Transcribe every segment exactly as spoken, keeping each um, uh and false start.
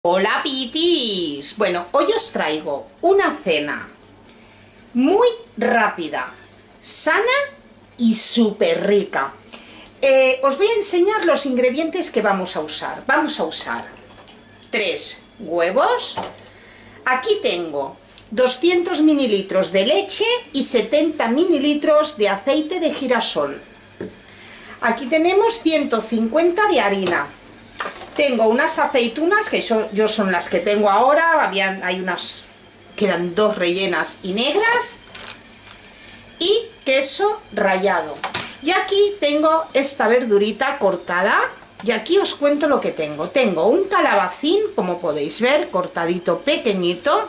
Hola Pitis, bueno, hoy os traigo una cena muy rápida, sana y súper rica. Eh, os voy a enseñar los ingredientes que vamos a usar. Vamos a usar tres huevos. Aquí tengo doscientos mililitros de leche y setenta mililitros de aceite de girasol. Aquí tenemos ciento cincuenta de harina. Tengo unas aceitunas, que yo, yo son las que tengo ahora, habían, hay unas, quedan dos rellenas y negras, y queso rallado. Y aquí tengo esta verdurita cortada, y aquí os cuento lo que tengo. Tengo un calabacín, como podéis ver, cortadito pequeñito,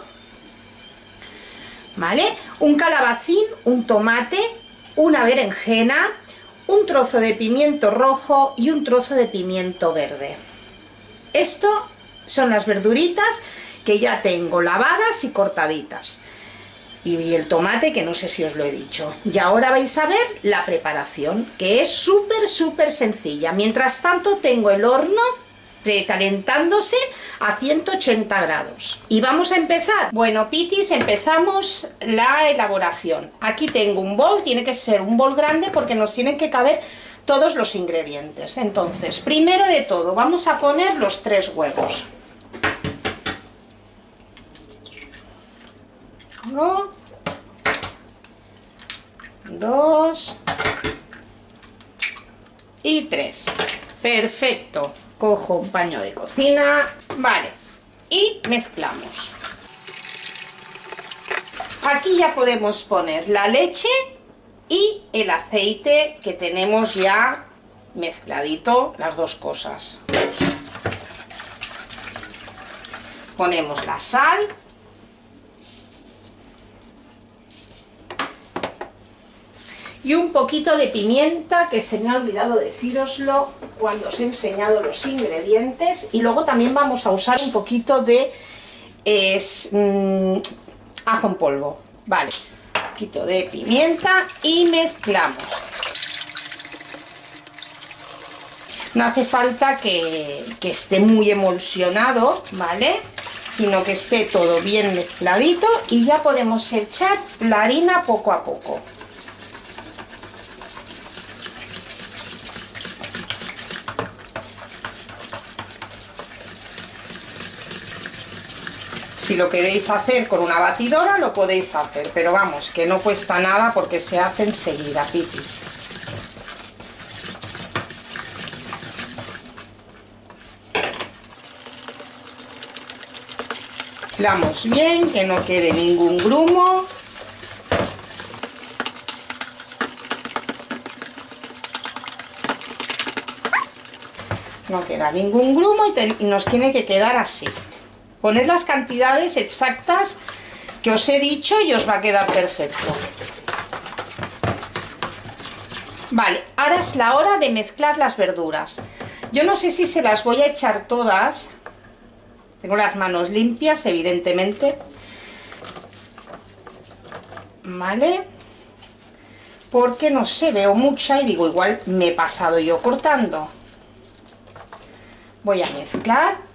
¿vale? Un calabacín, un tomate, una berenjena, un trozo de pimiento rojo y un trozo de pimiento verde. Esto son las verduritas que ya tengo lavadas y cortaditas. Y el tomate, que no sé si os lo he dicho. Y ahora vais a ver la preparación, que es súper, súper sencilla. Mientras tanto tengo el horno precalentándose a ciento ochenta grados. Y vamos a empezar. Bueno, Pitis, empezamos la elaboración. Aquí tengo un bol, tiene que ser un bol grande porque nos tienen que caber todos los ingredientes. Entonces, primero de todo, vamos a poner los tres huevos. Uno, dos y tres. Perfecto. Cojo un paño de cocina, vale, y mezclamos. Aquí ya podemos poner la leche y el aceite, que tenemos ya mezcladito las dos cosas. Ponemos la sal. Y un poquito de pimienta, que se me ha olvidado decíroslo cuando os he enseñado los ingredientes. Y luego también vamos a usar un poquito de es, mmm, ajo en polvo. Vale, un poquito de pimienta y mezclamos. No hace falta que, que esté muy emulsionado, ¿vale? Sino que esté todo bien mezcladito y ya podemos echar la harina poco a poco. Si lo queréis hacer con una batidora, lo podéis hacer, pero vamos, que no cuesta nada porque se hace enseguida, Pitis. Mezclamos bien, que no quede ningún grumo. No queda ningún grumo y, te, y nos tiene que quedar así. Poned las cantidades exactas que os he dicho y os va a quedar perfecto. Vale, ahora es la hora de mezclar las verduras. Yo no sé si se las voy a echar todas. Tengo las manos limpias, evidentemente. Vale. Porque no sé, veo mucha y digo, igual me he pasado yo cortando. Voy a mezclar.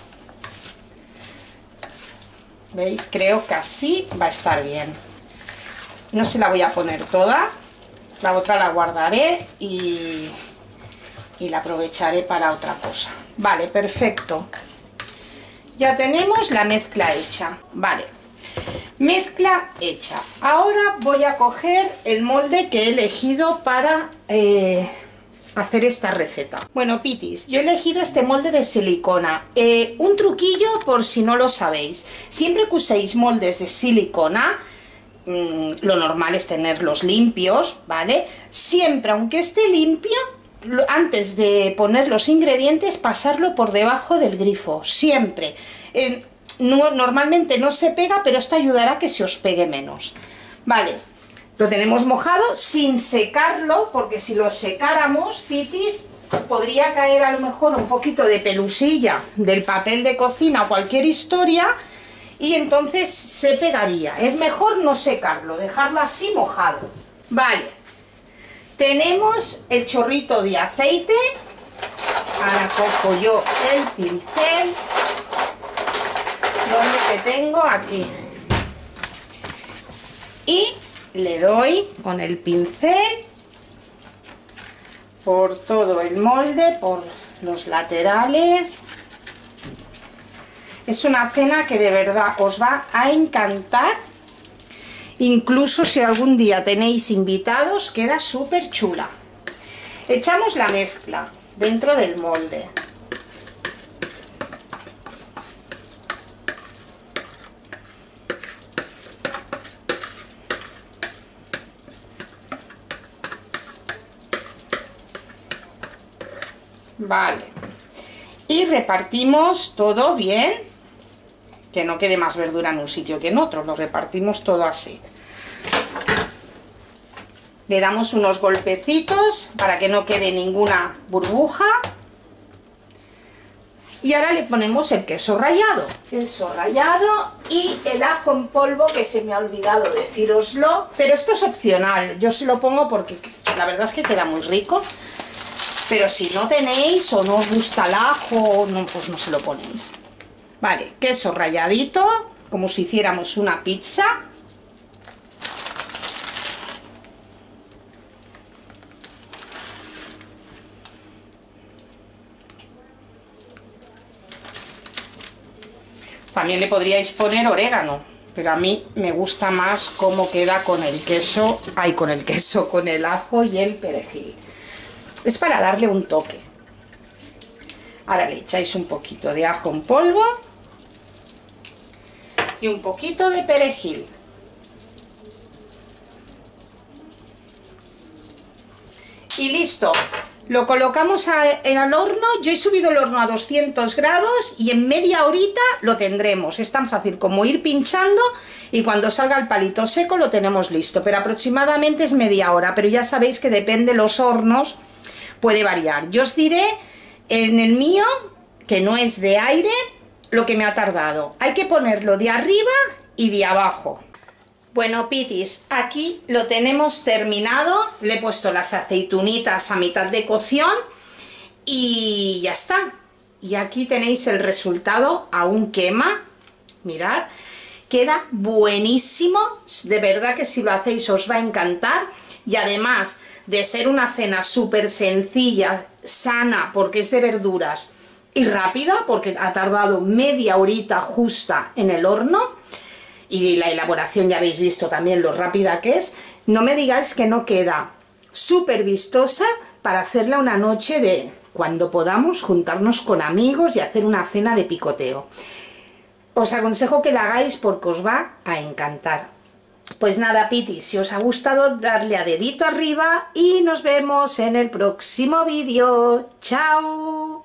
¿Veis? Creo que así va a estar bien. No se la voy a poner toda. La otra la guardaré y, y la aprovecharé para otra cosa. Vale, perfecto. Ya tenemos la mezcla hecha. Vale. Mezcla hecha. Ahora voy a coger el molde que he elegido para eh, hacer esta receta. Bueno, Pitis, yo he elegido este molde de silicona. Eh, un truquillo por si no lo sabéis. Siempre que uséis moldes de silicona, mmm, lo normal es tenerlos limpios, ¿vale? Siempre, aunque esté limpio, lo, antes de poner los ingredientes, pasarlo por debajo del grifo. Siempre. Eh, no, normalmente no se pega, pero esto ayudará a que se os pegue menos. Vale. Lo tenemos mojado sin secarlo, porque si lo secáramos, Pitis, podría caer a lo mejor un poquito de pelusilla del papel de cocina o cualquier historia y entonces se pegaría. Es mejor no secarlo, dejarlo así mojado. Vale, tenemos el chorrito de aceite. Ahora cojo yo el pincel que tengo aquí. Y le doy con el pincel por todo el molde, por los laterales. Es una cena que de verdad os va a encantar. Incluso si algún día tenéis invitados, queda súper chula. Echamos la mezcla dentro del molde. Vale. Y repartimos todo bien, que no quede más verdura en un sitio que en otro, lo repartimos todo así. Le damos unos golpecitos para que no quede ninguna burbuja. Y ahora le ponemos el queso rallado. Queso rallado y el ajo en polvo, que se me ha olvidado decíroslo. Pero esto es opcional, yo se lo pongo porque la verdad es que queda muy rico. Pero si no tenéis o no os gusta el ajo, no, pues no se lo ponéis. Vale, queso ralladito, como si hiciéramos una pizza. También le podríais poner orégano, pero a mí me gusta más cómo queda con el queso, ay, con el queso, con el ajo y el perejil. Es para darle un toque. Ahora le echáis un poquito de ajo en polvo y un poquito de perejil. Y listo. Lo colocamos en el horno. Yo he subido el horno a doscientos grados y en media horita lo tendremos. Es tan fácil como ir pinchando y cuando salga el palito seco lo tenemos listo. Pero aproximadamente es media hora. Pero ya sabéis que depende de los hornos, puede variar. Yo os diré en el mío, que no es de aire, lo que me ha tardado. Hay que ponerlo de arriba y de abajo. Bueno, pitis, aquí lo tenemos terminado. Le he puesto las aceitunitas a mitad de cocción y ya está. Y aquí tenéis el resultado, aún quema. Mirad, queda buenísimo. De verdad que si lo hacéis os va a encantar. Y además de ser una cena súper sencilla, sana, porque es de verduras, y rápida, porque ha tardado media horita justa en el horno, y la elaboración ya habéis visto también lo rápida que es, no me digáis que no queda súper vistosa para hacerla una noche de cuando podamos juntarnos con amigos y hacer una cena de picoteo. Os aconsejo que la hagáis porque os va a encantar. Pues nada, pitis, si os ha gustado, darle a dedito arriba y nos vemos en el próximo vídeo. ¡Chao!